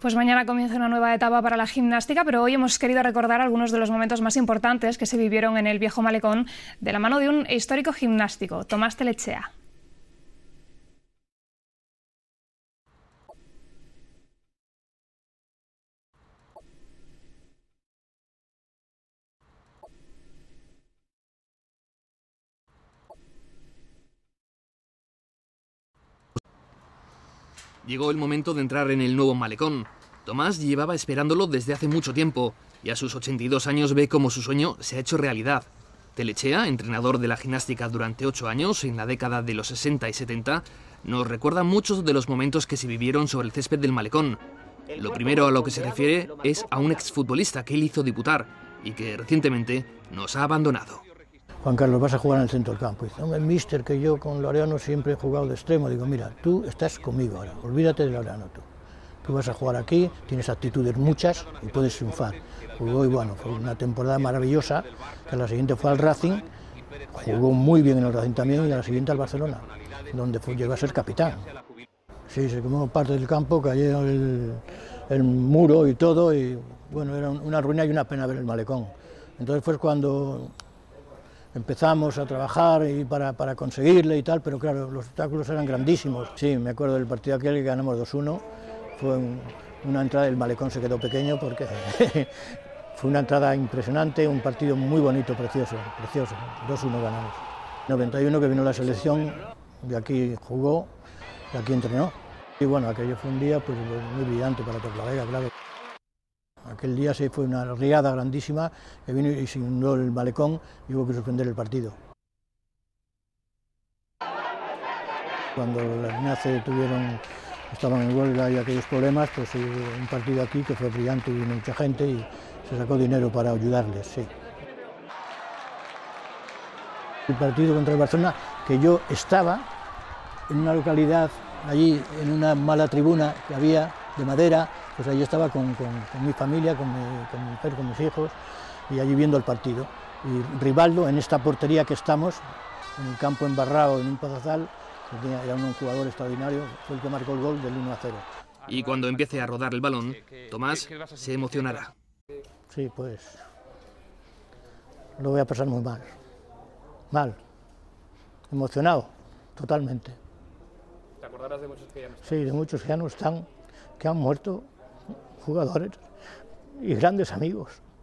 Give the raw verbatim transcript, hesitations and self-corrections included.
Pues mañana comienza una nueva etapa para la gimnástica, pero hoy hemos querido recordar algunos de los momentos más importantes que se vivieron en el viejo malecón de la mano de un histórico gimnástico, Tomás Telechea. Llegó el momento de entrar en el nuevo malecón. Tomás llevaba esperándolo desde hace mucho tiempo y a sus ochenta y dos años ve cómo su sueño se ha hecho realidad. Telechea, entrenador de la gimnástica durante ocho años, en la década de los sesenta y setenta, nos recuerda muchos de los momentos que se vivieron sobre el césped del malecón. Lo primero a lo que se refiere es a un exfutbolista que él hizo debutar y que recientemente nos ha abandonado. Juan Carlos, vas a jugar en el centro del campo. Dice, hombre, mister, que yo con Laureano siempre he jugado de extremo. Digo, mira, tú estás conmigo ahora, olvídate de Laureano tú. Tú vas a jugar aquí, tienes actitudes muchas y puedes triunfar. Jugó y bueno, fue una temporada maravillosa, que a la siguiente fue al Racing, jugó muy bien en el Racing también y a la siguiente al Barcelona, donde fue, llegó a ser capitán. Sí, se quemó parte del campo, cayó el, el muro y todo, y bueno, era una ruina y una pena ver el malecón. Entonces fue cuando empezamos a trabajar y para, para conseguirle y tal, pero claro, los obstáculos eran grandísimos. Sí, me acuerdo del partido aquel que ganamos dos uno, fue un, una entrada, el malecón se quedó pequeño porque fue una entrada impresionante, un partido muy bonito, precioso, precioso, dos uno ganamos. noventa y uno que vino la selección, de aquí jugó, de aquí entrenó. Y bueno, aquello fue un día pues, muy brillante para Torlavega, claro. Aquel día sí fue una riada grandísima que vino y se inundó el malecón y hubo que suspender el partido. Cuando las NACE tuvieron, estaban en huelga y aquellos problemas, pues hubo un partido aquí que fue brillante y vino mucha gente y se sacó dinero para ayudarles, sí. El partido contra el Barcelona, que yo estaba en una localidad, allí en una mala tribuna que había de madera, pues allí estaba con, con, con mi familia, con mi, con mi mujer, con mis hijos, y allí viendo el partido. Y Rivaldo, en esta portería que estamos, en el campo embarrado, en un pazazal, era un jugador extraordinario, fue el que marcó el gol del uno a cero. Y cuando empiece a rodar el balón, Tomás se emocionará. Sí, pues lo voy a pasar muy mal, mal, emocionado, totalmente. ¿Te acordarás de muchos que ya no están? Sí, de muchos que ya no están, que han muerto, jugadores y grandes amigos.